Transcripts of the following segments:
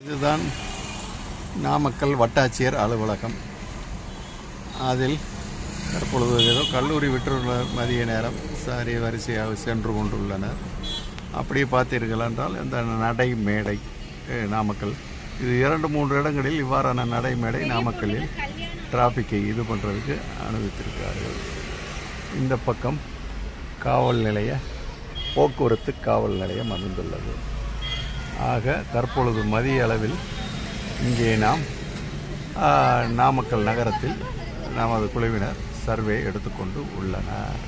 இதுதான் நாமக்கல் வட்டாட்சியர் அலுவலகம். அதில் தற்பொழுது ஏதோ கல்லூரி விட்டுள்ள மதிய நேரம் வரிசையாக சென்று கொண்டுள்ளனர். அப்படியே பார்த்தீர்கள் என்றால் இந்த நடை மேடை நாமக்கல், இது 2-3 இடங்களில் இவ்வாறான நடைமேடை நாமக்கல்லில் டிராஃபிக்கை இது பண்ணுறதுக்கு அனுமதித்திருக்கிறார்கள். இந்த பக்கம் காவல் நிலைய போக்குவரத்து காவல் நிலையம் அமைந்துள்ளது. ஆக தற்பொழுது மதிய அளவில் இங்கே நாம் நாமக்கல் நகரத்தில் நமது குழுவினர் சர்வே எடுத்துக்கொண்டு உள்ளனர்.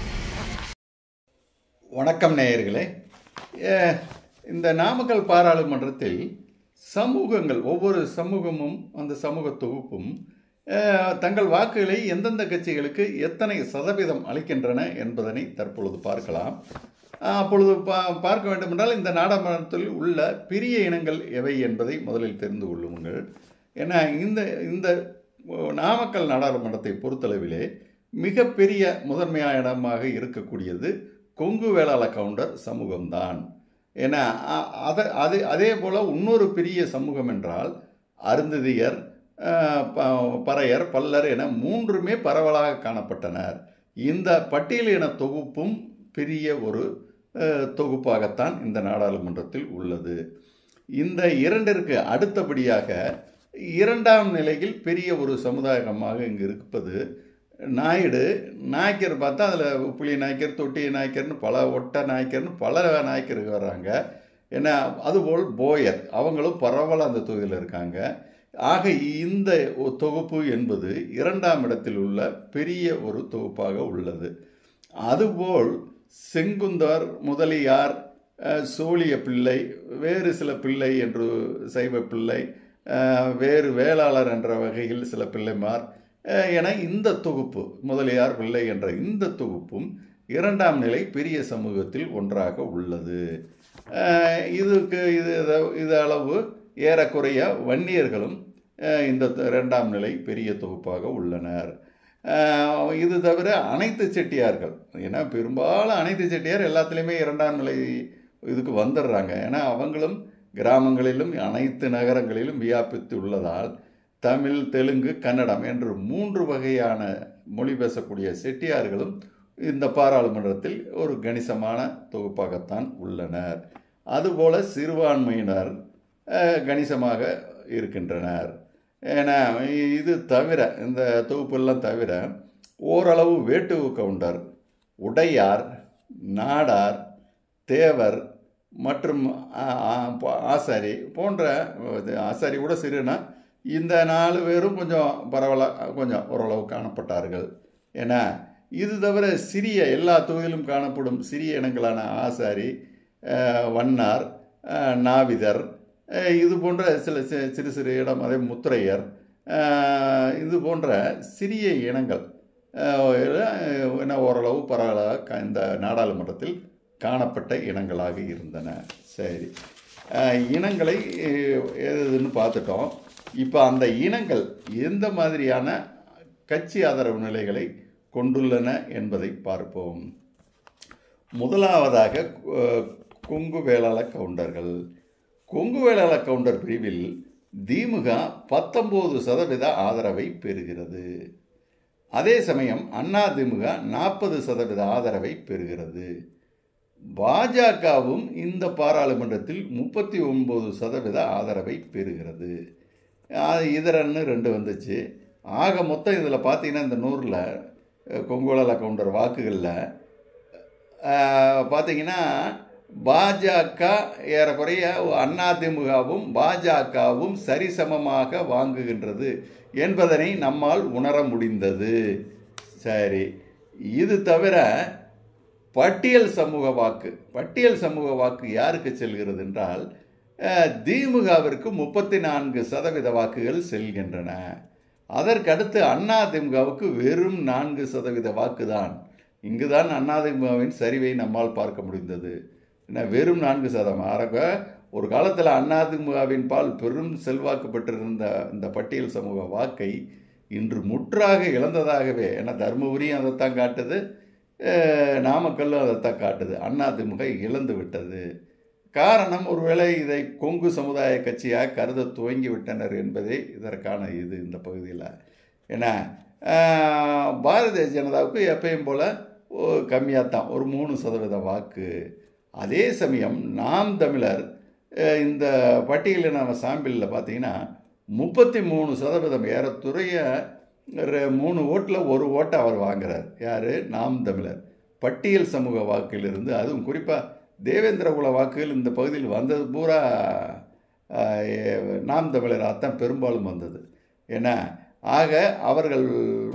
வணக்கம் நேயர்களே. இந்த நாமக்கல் பாராளுமன்றத்தில் சமூகங்கள், ஒவ்வொரு சமூகமும் அந்த சமூக தொகுப்பும் தங்கள் வாக்குகளை எந்தெந்த கட்சிகளுக்கு எத்தனை சதவீதம் அளிக்கின்றன என்பதனை தற்பொழுது பார்க்கலாம். அப்பொழுது பார்க்க வேண்டுமென்றால் இந்த நாடாளுமன்றத்தில் உள்ள பெரிய இனங்கள் எவை என்பதை முதலில் தெரிந்து கொள்ளுங்கள். ஏன்னா இந்த நாமக்கல் நாடாளுமன்றத்தை பொறுத்தளவிலே மிகப்பெரிய முதன்மையான இடமாக இருக்கக்கூடியது கொங்கு வேளாள கவுண்டர் சமூகம்தான். ஏன்னா அதே போல் இன்னொரு பெரிய சமூகம் என்றால் அருந்ததியர், பறையர், பல்லர் என 3மே பரவலாக காணப்பட்டனர். இந்த பட்டியலின தொகுப்பும் பெரிய ஒரு தொகுப்பாகத்தான் இந்த நாடாளுமன்றத்தில் உள்ளது. இந்த இரண்டிற்கு அடுத்தபடியாக 2ஆம் நிலையில் பெரிய ஒரு சமுதாயமாக இங்கு இருப்பது நாயக்கர். பார்த்தா அதில் புலி நாயக்கர், தொட்டி நாயக்கர்னு பல, ஒட்ட நாயக்கர்னு பல நாயக்கர்கள் வர்றாங்க. ஏன்னா அதுபோல் போயர், அவங்களும் பரவலாக அந்த தொகுதியில் இருக்காங்க. ஆக இந்த தொகுப்பு என்பது 2ஆம் இடத்தில் உள்ள பெரிய ஒரு தொகுப்பாக உள்ளது. அதுபோல் செங்குந்தர், முதலியார், சோழிய பிள்ளை, வேறு சில பிள்ளை என்று சைவ பிள்ளை, வேறு வேளாளர் என்ற வகையில் சில பிள்ளைமார் என இந்த தொகுப்பு, முதலியார் பிள்ளை என்ற இந்த தொகுப்பும் 2ஆம் நிலை பெரிய சமூகத்தில் ஒன்றாக உள்ளது. இது அளவு ஏறக்குறைய வன்னியர்களும் இந்த 2ஆம் நிலை பெரிய தொகுப்பாக உள்ளனர். இது தவிர அனைத்து செட்டியார்கள், ஏன்னா பெரும்பாலும் அனைத்து செட்டியார் எல்லாத்துலேயுமே 2ஆம் நிலை இதுக்கு வந்துடுறாங்க. ஏன்னா அவங்களும் கிராமங்களிலும் அனைத்து நகரங்களிலும் வியாபித்து உள்ளதால் தமிழ், தெலுங்கு, கன்னடம் என்று 3 வகையான மொழி பேசக்கூடிய செட்டியார்களும் இந்த பாராளுமன்றத்தில் ஒரு கணிசமான தொகுப்பாகத்தான் உள்ளனர். அதுபோல சிறுபான்மையினர் கணிசமாக இருக்கின்றனர். ஏன்னா இது தவிர, இந்த தொகுப்பெல்லாம் தவிர ஓரளவு வேட்டுவு கவுண்டர், உடையார், நாடார், தேவர் மற்றும் ஆசாரி போன்ற, ஆசாரி கூட சிறுனா, இந்த 4 பேரும் கொஞ்சம் பரவலாக கொஞ்சம் ஓரளவு காணப்பட்டார்கள். ஏன்னா இது தவிர சிறிய, எல்லா தொகுதியிலும் காணப்படும் சிறிய இனங்களான ஆசாரி, வண்ணார், நாவிதர், இது போன்ற சில சிறு சிறு இடம், அதே முத்திரையர், இது போன்ற சிறிய இனங்கள் ஓரளவு பரவலாக இந்த நாடாளுமன்றத்தில் காணப்பட்ட இனங்களாக இருந்தன. சரி, இனங்களை எதுன்னு பார்த்துட்டோம். இப்போ அந்த இனங்கள் எந்த மாதிரியான கட்சி ஆதரவு நிலைகளை கொண்டுள்ளன என்பதை பார்ப்போம். முதலாவதாக கொங்கு வேளாள கவுண்டர்கள். கொங்கு வேளாள கவுண்டர் பிரிவில் திமுக 19% ஆதரவை பெறுகிறது. அதே சமயம் அதிமுக 40% ஆதரவை பெறுகிறது. பாஜகவும் இந்த பாராளுமன்றத்தில் 39% ஆதரவை பெறுகிறது. இதரன்னு 2 வந்துச்சு. ஆக மொத்தம் இதில் பார்த்தீங்கன்னா இந்த 100ல் கொங்கு வேளாள கவுண்டர் வாக்குகளில் பார்த்தீங்கன்னா பாஜக ஏறக்குறைய அதிமுகவும் பாஜகவும் சரிசமமாக வாங்குகின்றது என்பதனை நம்மால் உணர முடிந்தது. சரி, இது தவிர பட்டியல் சமூக வாக்கு யாருக்கு செல்கிறது என்றால் திமுகவிற்கு 34% வாக்குகள் செல்கின்றன. அதற்கடுத்து அதிமுகவுக்கு வெறும் 4% வாக்கு தான். இங்குதான் அதிமுகவின் சரிவை நம்மால் பார்க்க முடிந்தது. வெறும் 4%. ஒரு காலத்தில் அதிமுகவின் பால் பெரும் செல்வாக்கு பெற்றிருந்த இந்த பட்டியல் சமூக வாக்கை இன்று முற்றாக இழந்ததாகவே, ஏன்னா தருமபுரியும் அதைத்தான் காட்டுது, நாமக்கல்லும் அதைத்தான் காட்டுது, அதிமுக இழந்து விட்டது. காரணம் ஒருவேளை இதை கொங்கு சமுதாய கட்சியாக கருத துவங்கிவிட்டனர் என்பதே இதற்கான இந்த பகுதியில். ஏன்னா பாரதிய ஜனதாவுக்கு எப்பயும் போல் கம்மியாக தான், ஒரு 3% வாக்கு. அதே சமயம் நாம் தமிழர் இந்த பட்டியலில் நம்ம சாம்பிளில் பார்த்தீங்கன்னா 33%, ஏறத்துறைய 3 ஓட்டில் 1 ஓட்டை அவர் வாங்குறார். யார்? நாம் தமிழர். பட்டியல் சமூக வாக்கிலிருந்து, அதுவும் குறிப்பாக தேவேந்திர குல வாக்குகள் இந்த பகுதியில் வந்தது பூரா நாம் தமிழராகத்தான் பெரும்பாலும் வந்தது. ஏன்னா ஆக அவர்கள்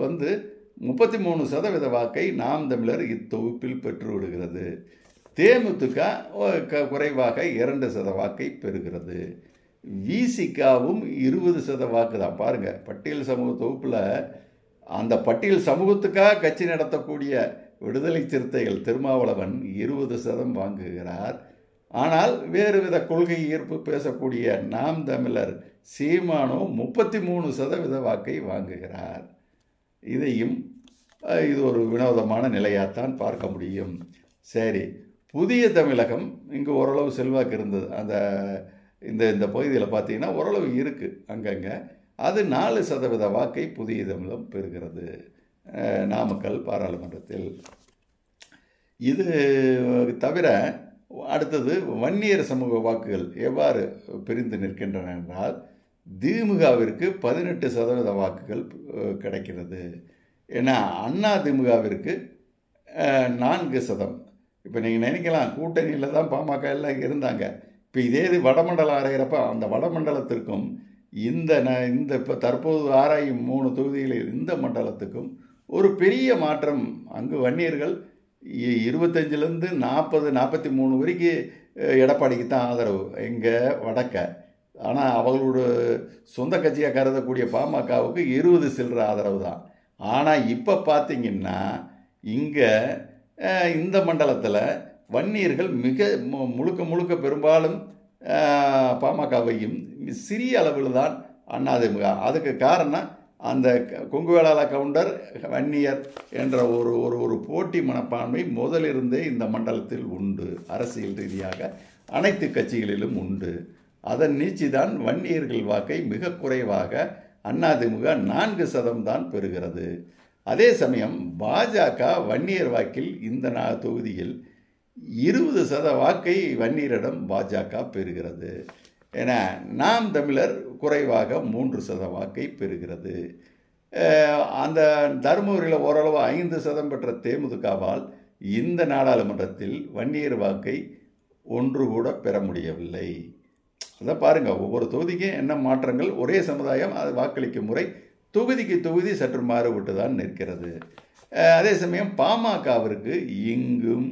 33% வாக்கை நாம் தமிழர் இத்தொகுப்பில் பெற்று விடுகிறது. தேமுதிக குறைவாக 2% வாக்கை பெறுகிறது. விசிகாவும் 20% வாக்கு தான். பாருங்கள், பட்டியல் சமூக தொகுப்பில் அந்த பட்டியல் சமூகத்துக்காக கட்சி நடத்தக்கூடிய விடுதலை சிறுத்தைகள் திருமாவளவன் 20% வாங்குகிறார். ஆனால் வேறு வித கொள்கை ஈர்ப்பு பேசக்கூடிய நாம் தமிழர் சீமானோ 33% வாக்கை வாங்குகிறார். இதையும் இது ஒரு வினோதமான நிலையாகத்தான் பார்க்க முடியும். சரி, புதிய தமிழகம் இங்கு ஓரளவு செல்வாக்கு இருந்தது. அந்த இந்த பகுதியில் பார்த்தீங்கன்னா ஓரளவு இருக்குது அங்கங்கே. அது 4% வாக்கை புதிய தமிழகம் பெறுகிறது நாமக்கல் பாராளுமன்றத்தில். இது தவிர அடுத்தது வன்னியர் சமூக வாக்குகள் எவ்வாறு பிரிந்து நிற்கின்றன என்றால், திமுகவிற்கு 18% வாக்குகள் கிடைக்கிறது. ஏன்னா அண்ணா திமுகவிற்கு 4%. இப்போ நீங்கள் நினைக்கலாம் கூட்டணியில் தான் பாமக எல்லாம் இருந்தாங்க. இப்போ இதே இது வடமண்டலம் ஆராயிறப்ப அந்த வடமண்டலத்திற்கும் இந்த இப்போ தற்போது ஆராயும் 3 தொகுதிகளில் இந்த மண்டலத்துக்கும் ஒரு பெரிய மாற்றம். அங்கு வன்னியர்கள் 25லேருந்து 40-43 வரைக்கும் எடப்பாடிக்கு தான் ஆதரவு இங்கே வடக்க. ஆனால் அவங்களோட சொந்த கட்சியாக கருதக்கூடிய பாமகவுக்கு 20 சில்லற ஆதரவு தான். ஆனால் இப்போ பார்த்தீங்கன்னா இங்கே இந்த மண்டலத்தில் வன்னியர்கள் மிக முழுக்க பெரும்பாலும் பாமகவையும், சிறிய அளவில் தான் அதிமுக. அதுக்கு காரணம் அந்த கொங்கு வேளாள கவுண்டர் வன்னியர் என்ற ஒரு போட்டி மனப்பான்மை முதலிருந்தே இந்த மண்டலத்தில் உண்டு. அரசியல் ரீதியாக அனைத்து கட்சிகளிலும் உண்டு. அதன் நீட்சிதான் வன்னியர்கள் வாக்கை மிக குறைவாக அதிமுக 4% தான் பெறுகிறது. அதே சமயம் பாஜக வன்னியர் வாக்கில் இந்த தொகுதியில் 20% வாக்கை வன்னியரிடம் பாஜக பெறுகிறது. என நாம் தமிழர் குறைவாக 3% வாக்கை பெறுகிறது. அந்த தருமபுரியில் ஓரளவு 5% பெற்ற தேமுதிகவால் இந்த நாடாளுமன்றத்தில் வன்னியர் வாக்கை ஒன்று கூட பெற முடியவில்லை. அதை பாருங்கள், ஒவ்வொரு தொகுதிக்கும் என்ன மாற்றங்கள். ஒரே சமுதாயம், அது வாக்களிக்கும் முறை தொகுதிக்கு தொகுதி சற்று மாறுபட்டு தான் நிற்கிறது. அதே சமயம் பாமகவிற்கு இங்கும்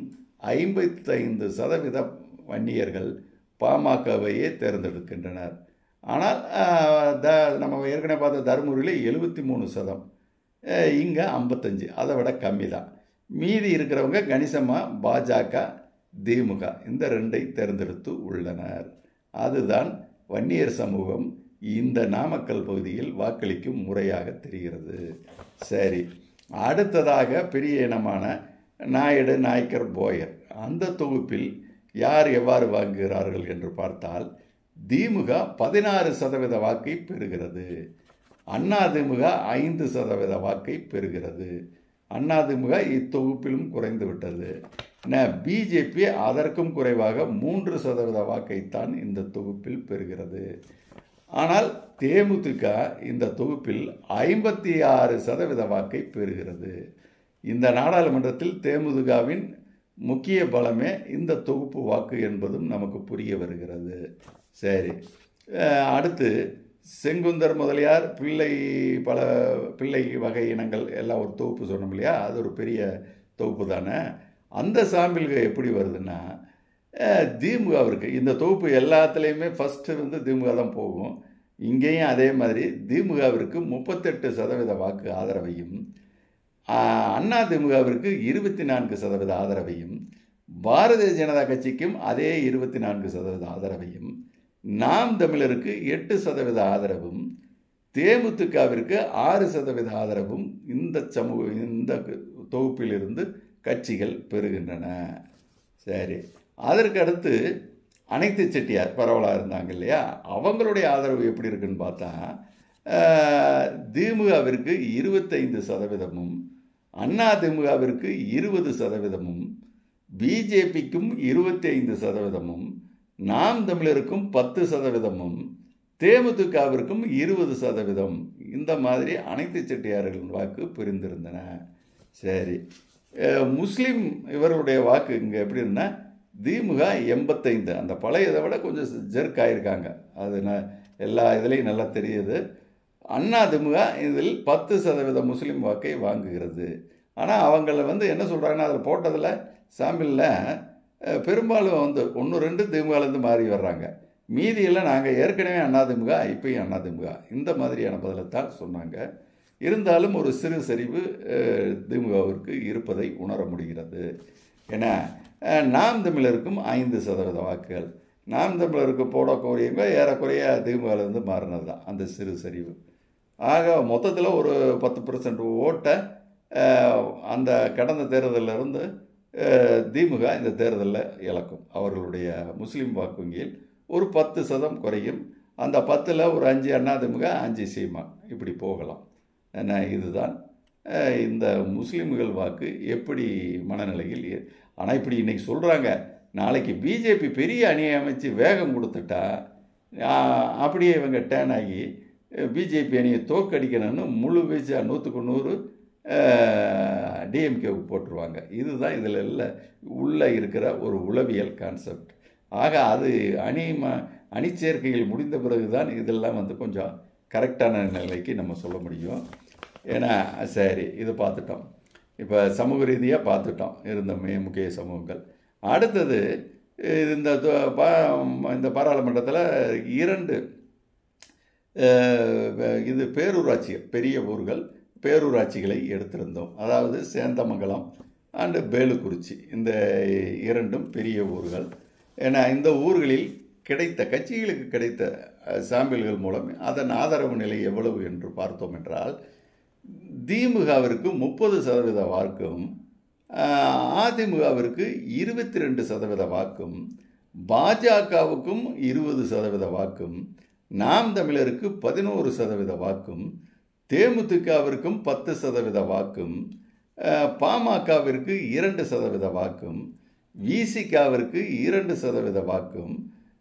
55% வன்னியர்கள் பாமகவையே தேர்ந்தெடுக்கின்றனர். ஆனால் நம்ம ஏற்கனவே பார்த்த தருமபுரியில் 73%, இங்கே 55%, அதை விட கம்மி தான். மீதி இருக்கிறவங்க கணிசமாக பாஜக, திமுக இந்த 2ஐ தேர்ந்தெடுத்து உள்ளனர். அதுதான் வன்னியர் சமூகம் இந்த நாமக்கல் பகுதியில் வாக்களிக்கும் முறையாக தெரிகிறது. சரி, அடுத்ததாக பெரிய இனமான நாயுடு, நாயக்கர், போயர் அந்த தொகுப்பில் யார் எவ்வாறு வாங்குகிறார்கள் என்று பார்த்தால், திமுக 16% வாக்கை பெறுகிறது. அதிமுக 5% வாக்கை பெறுகிறது. அதிமுக இத்தொகுப்பிலும் குறைந்து விட்டது. பிஜேபி அதற்கும் குறைவாக 3% வாக்கைத்தான் இந்த தொகுப்பில் பெறுகிறது. ஆனால் தேமுதிக இந்த தொகுப்பில் 56% வாக்கை பெறுகிறது. இந்த நாடாளுமன்றத்தில் தேமுதிகவின் முக்கிய பலமே இந்த தொகுப்பு வாக்கு என்பதும் நமக்கு புரிய வருகிறது. சரி, அடுத்து செங்குந்தர், முதலியார், பிள்ளை வகை இனங்கள் எல்லாம் ஒரு தொகுப்பு சொன்னோம் இல்லையா? அது ஒரு பெரிய தொகுப்பு தானே. அந்த சாம்பிள்கள் எப்படி வருதுன்னா, திமுகவிற்கு இந்த தொகுப்பு எல்லாத்துலேயுமே ஃபஸ்ட்டு திமுக தான் போகும். இங்கேயும் அதே மாதிரி திமுகவிற்கு 38% வாக்கு ஆதரவையும், அதிமுகவிற்கு 24% ஆதரவையும், பாரதிய ஜனதா கட்சிக்கும் அதே 24% ஆதரவையும், நாம் தமிழருக்கு 8% ஆதரவும், தேமுதிகவிற்கு 6% ஆதரவும் இந்த தொகுப்பிலிருந்து கட்சிகள் பெறுகின்றன. சரி, அதற்கு அடுத்து அனைத்து செட்டியார் பரவலாக இருந்தாங்க இல்லையா, அவங்களுடைய ஆதரவு எப்படி இருக்குன்னு பார்த்தா திமுகவிற்கு 25%, அதிமுகவிற்கு 20%, பிஜேபிக்கும் 25%, நாம் தமிழருக்கும் 10%, தேமுதிகவிற்கும் 20%, இந்த மாதிரி அனைத்து செட்டியார்களின் வாக்கு பிரிந்திருந்தன. சரி, முஸ்லீம் இவர்களுடைய வாக்கு இங்கே எப்படி இருந்தால் திமுக 85, அந்த பழையதை விட கொஞ்சம் ஜெர்க் ஆகியிருக்காங்க, அது எல்லா இதுலேயும் நல்லா தெரியுது. அதிமுக இதில் 10% முஸ்லீம் வாக்கை வாங்குகிறது. ஆனால் அவங்கள என்ன சொல்கிறாங்கன்னா, அதில் போட்டதில் சாம்பிளில் பெரும்பாலும் 1-2 திமுகலேருந்து மாறி வர்றாங்க, மீதியெல்லாம் நாங்கள் ஏற்கனவே அதிமுக இப்பயும் அதிமுக, இந்த மாதிரியான பதிலைத்தான் சொன்னாங்க. இருந்தாலும் ஒரு சிறு சரிவு திமுகவிற்கு இருப்பதை உணர முடிகிறது. ஏன்னா நாம் தமிழருக்கும் 5% வாக்குகள், நாம் தமிழருக்கு போடக்கூடியவங்க ஏறக்குறைய திமுகலேருந்து மாறினது தான் அந்த சிறு சரிவு. ஆக மொத்தத்தில் ஒரு 10% ஓட்டை அந்த கடந்த தேர்தலிருந்து திமுக இந்த தேர்தலில் இழக்கும். அவர்களுடைய முஸ்லீம் வாக்கு வங்கியில் ஒரு 10% குறையும். அந்த 10ல் ஒரு 5 அதிமுக, 5 சீமான், இப்படி போகலாம். ஏன்னா இதுதான் இந்த முஸ்லீம்கள் வாக்கு எப்படி மனநிலையில். ஆனால் இப்படி இன்றைக்கி சொல்கிறாங்க, நாளைக்கு பிஜேபி பெரிய அணியை அமைச்சு வேகம் கொடுத்துட்டா அப்படியே இவங்க டேன் ஆகி பிஜேபி அணியை தோற்கடிக்கணும்னு முழு வீச்சா 100க்கு 100 டிஎம்கேவுக்கு போட்டுருவாங்க. இதுதான் இதில் உள்ளே இருக்கிற ஒரு உளவியல் கான்செப்ட். ஆக அது அணிச்சேர்க்கைகள் முடிந்த பிறகு தான் இதெல்லாம் கொஞ்சம் கரெக்டான நிலைக்கு நம்ம சொல்ல முடியும். ஏன்னா சரி, இது பார்த்துட்டோம். இப்போ சமூக ரீதியாக பார்த்துட்டோம் இருந்த முக்கிய சமூகங்கள். அடுத்தது இந்த பாராளுமன்றத்தில் 2 இது பேரூராட்சிகள், பெரிய ஊர்கள் பேரூராட்சிகளை எடுத்திருந்தோம். அதாவது சேந்தமங்கலம் அண்டு பேலுக்குறிச்சி, இந்த 2ம் பெரிய ஊர்கள். ஏன்னா இந்த ஊர்களில் கிடைத்த கட்சிகளுக்கு கிடைத்த சாம்பிள்கள் மூலம் அதன் ஆதரவு நிலை எவ்வளவு என்று பார்த்தோம் என்றால், திமுகவிற்கு 30% வாக்கும், அதிமுகவிற்கு 22% வாக்கும், பாஜகவுக்கும் 20% வாக்கும், நாம் தமிழருக்கு 11% வாக்கும், தேமுதிகவிற்கும் 10% வாக்கும், பாமகவிற்கு 2% வாக்கும், விசிகாவிற்கு 2% வாக்கும்,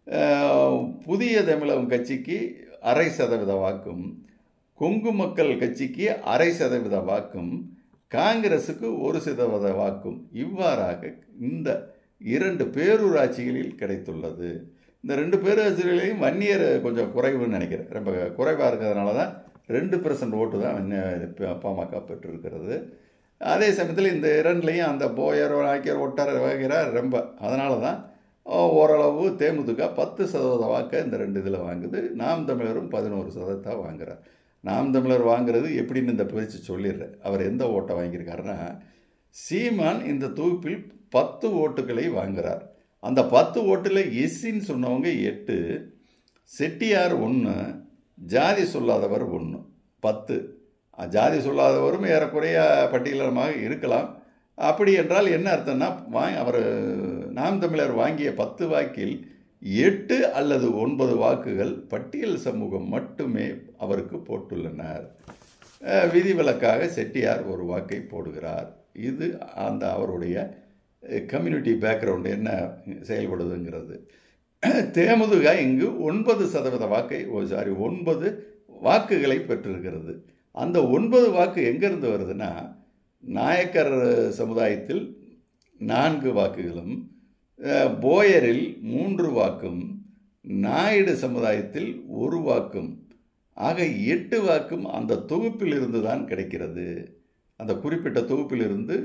புதிய தமிழகம் கட்சிக்கு 0.5% வாக்கும், கொங்கு மக்கள் கட்சிக்கு 0.5% வாக்கும், காங்கிரஸுக்கு 1% வாக்கும், இவ்வாறாக இந்த 2 பேரூராட்சிகளில் கிடைத்துள்ளது. இந்த 2 பேரூராட்சிகளையும் வன்னியர் கொஞ்சம் குறைவுன்னு நினைக்கிறேன், ரொம்ப குறைவாக இருக்கிறதுனால தான் 2% ஓட்டு தான் பாமக பெற்றிருக்கிறது. அதே சமயத்தில் இந்த 2லையும் அந்த போயர் நாய்க்கர் ஒட்டார வகைகிறார் ரொம்ப, அதனால தான் ஓரளவு தேமுதிக 10% வாக்கை இந்த 2 இதில் வாங்குது. நாம் தமிழரும் 11% வாங்குகிறார். நாம் தமிழர் வாங்குறது எப்படின்னு இந்த பிரித்து சொல்லிடுறேன். அவர் எந்த ஓட்டை வாங்கியிருக்காருன்னா, சீமான் இந்த தொகுப்பில் 10 ஓட்டுகளை வாங்குகிறார். அந்த 10 ஓட்டில் எஸ்சின்னு சொன்னவங்க 8, செட்டியார் 1, ஜாதி சொல்லாதவர் 1, 10. ஜாதி சொல்லாதவரும் ஏறக்குறைய பட்டியலமாக இருக்கலாம். அப்படி என்றால் என்ன அர்த்தம்னா, அவர் நாம் தமிழர் வாங்கிய 10 வாக்கில் 8 அல்லது 9 வாக்குகள் பட்டியல் சமூகம் மட்டுமே அவருக்கு போட்டுள்ளனர். விதிவிலக்காக செட்டியார் ஒரு வாக்கை போடுகிறார். இது அந்த அவருடைய கம்யூனிட்டி பேக்ரவுண்டு என்ன செயல்படுதுங்கிறது. தேமுதிக இங்கு 9% வாக்கை 9 வாக்குகளை பெற்றிருக்கிறது. அந்த 9 வாக்கு எங்கேருந்து வருதுன்னா, நாயக்கர் சமுதாயத்தில் 4 வாக்குகளும், போயரில் 3 வாக்கும், நாயுடு சமுதாயத்தில் 1 வாக்கும், ஆக 8 வாக்கும் அந்த தொகுப்பில் இருந்து தான் கிடைக்கிறது. அந்த குறிப்பிட்ட தொகுப்பிலிருந்து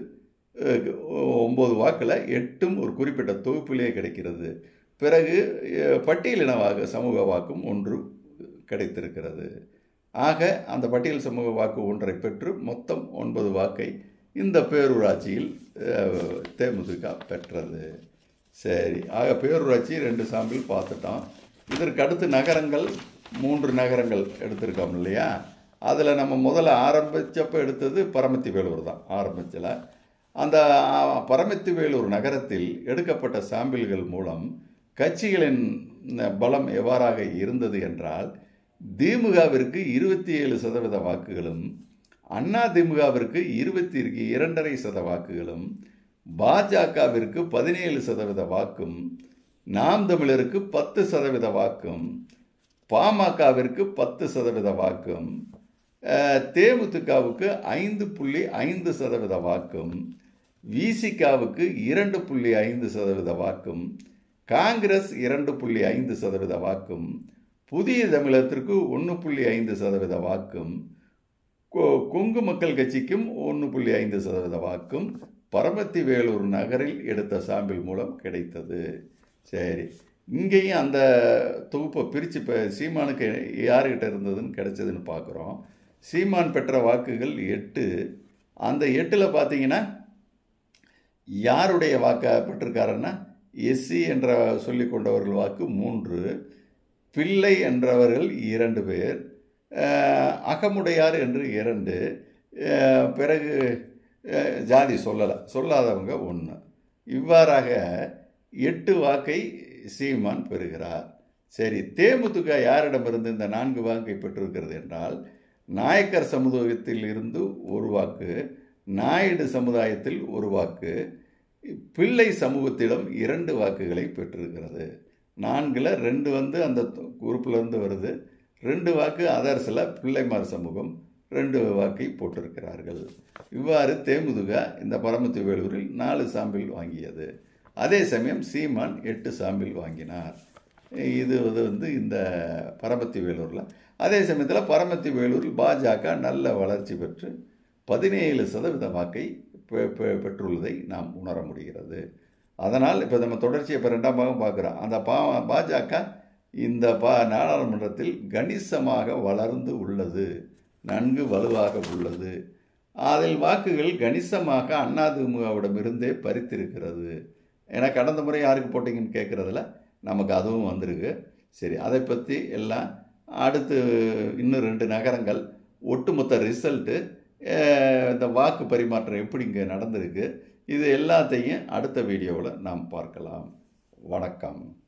9 வாக்கில் 8ம் ஒரு குறிப்பிட்ட தொகுப்பிலே கிடைக்கிறது. பிறகு பட்டியலின வாக்கு சமூக வாக்கும் 1 கிடைத்திருக்கிறது. ஆக அந்த பட்டியல் சமூக வாக்கு 1ஐ பெற்று மொத்தம் 9 வாக்கை இந்த பேரூராட்சியில் தேமுதிக பெற்றது. சரி, ஆக பேரூராட்சி 2 சாம்பிள் பார்த்துட்டோம். இதற்கு அடுத்து நகரங்கள் 3 நகரங்கள் எடுத்திருக்கோம் இல்லையா. அதில் நம்ம முதல்ல ஆரம்பித்தப்போ எடுத்தது பரமத்தி வேலூர் தான் ஆரம்பிச்சல. அந்த பரமத்தி வேலூர் நகரத்தில் எடுக்கப்பட்ட சாம்பிள்கள் மூலம் கட்சிகளின் பலம் எவ்வாறாக இருந்தது என்றால், திமுகவிற்கு 27% வாக்குகளும், அதிமுகவிற்கு 22.5% வாக்குகளும், பாஜகவிற்கு 17% வாக்கும், நாம் தமிழருக்கு 10% வாக்கும், பாமகவிற்கு 10% வாக்கும், தேமுதிகவுக்கு 5.5% வாக்கும், விசிகாவுக்கு 2.5% வாக்கும், காங்கிரஸ் 2.5% வாக்கும், புதிய தமிழகத்திற்கு 1.5% வாக்கும், கொங்கு மக்கள் கட்சிக்கும் 1.5% வாக்கும் பரமத்தி வேலூர் நகரில் எடுத்த சாம்பிள் மூலம் கிடைத்தது. சரி, இங்கேயும் அந்த தொகுப்பை பிரித்து இப்போ சீமானுக்கு யார்கிட்ட இருந்ததுன்னு கிடைச்சதுன்னு பார்க்குறோம். சீமான் பெற்ற வாக்குகள் 8. அந்த 8ல் பார்த்தீங்கன்னா யாருடைய வாக்கை பெற்றிருக்காருன்னா, எஸ்சி என்ற சொல்லி கொண்டவர்கள் வாக்கு 3, பிள்ளை என்றவர்கள் 2 பேர், அகமுடையார் என்று 2, பிறகு ஜாதி சொல்லாதவங்க 1. இவ்வாறாக 8 வாக்கை சீமான் பெறுகிறார். சரி, தேமுதிக யாரிடமிருந்து இந்த 4 வாக்கை பெற்றிருக்கிறது என்றால், நாயக்கர் சமூகத்தில் இருந்து 1 வாக்கு, நாயுடு சமுதாயத்தில் 1 வாக்கு, பிள்ளை சமூகத்திடம் 2 வாக்குகளை பெற்றிருக்கிறது. 4ல் 2 அந்த குரூப்பிலிருந்து வருது, 2 வாக்கு அதர்ஸில் பிள்ளைமார் சமூகம் 2 வாக்கை போட்டிருக்கிறார்கள். இவ்வாறு தேமுதிக இந்த பரமத்தி வேலூரில் 4 சாம்பிள் வாங்கியது. அதே சமயம் சீமான் 8 சாம்பிள் வாங்கினார். இது இந்த பரமத்தி வேலூரில். அதே சமயத்தில் பரமத்தி வேலூரில் பாஜக நல்ல வளர்ச்சி பெற்று 17% வாக்கை பெற்றுள்ளதை நாம் உணர முடிகிறது. அதனால் இப்போ நம்ம தொடர்ச்சியை இப்போ 2ஆம் பாகம் பார்க்குறோம். அந்த பாஜக இந்த நாடாளுமன்றத்தில் கணிசமாக வளர்ந்து உள்ளது, நன்கு வலுவாக உள்ளது. அதில் வாக்குகள் கணிசமாக அதிமுகவிடமிருந்தே பறித்திருக்கிறது. ஏன்னா கடந்த முறை யாருக்கு போட்டிங்கன்னு கேட்குறதுல நமக்கு அதுவும் வந்திருக்கு. சரி, அதை பற்றி எல்லாம் அடுத்து இன்னும் 2 நகரங்கள் ஒட்டுமொத்த ரிசல்ட்டு, இந்த வாக்கு பரிமாற்றம் எப்படி இங்கே நடந்திருக்கு, இது எல்லாத்தையும் அடுத்த வீடியோவில் நாம் பார்க்கலாம். வணக்கம்.